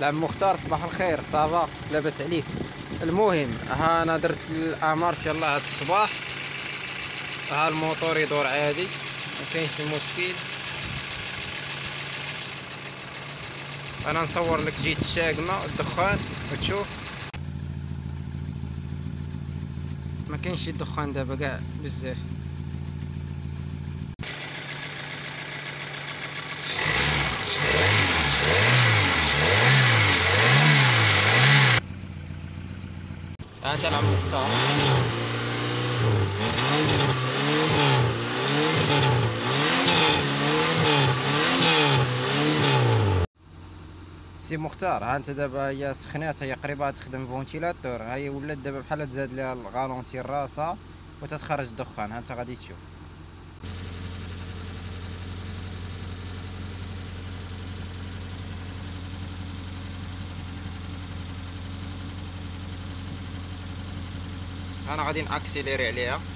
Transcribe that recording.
العم مختار صباح الخير، صافا لاباس عليك؟ المهم ها انا درت الامارش يلاه هاد الصباح، ها الموتور يدور عادي مكاينش مشكل. انا نصور لك جيت الشاقمه الدخان وتشوف مكاينش الدخان دابا كاع بزاف. ها انت العم مختار. سي مختار، ها انت دابا هي سخنات، هي قريبه تخدم فونتيلاتور، هي ولات دابا بحال تزاد ليها الغالونتي راسها وتتخرج الدخان، ها انت غادي تشوف. انا غادي ناكسيليري عليها.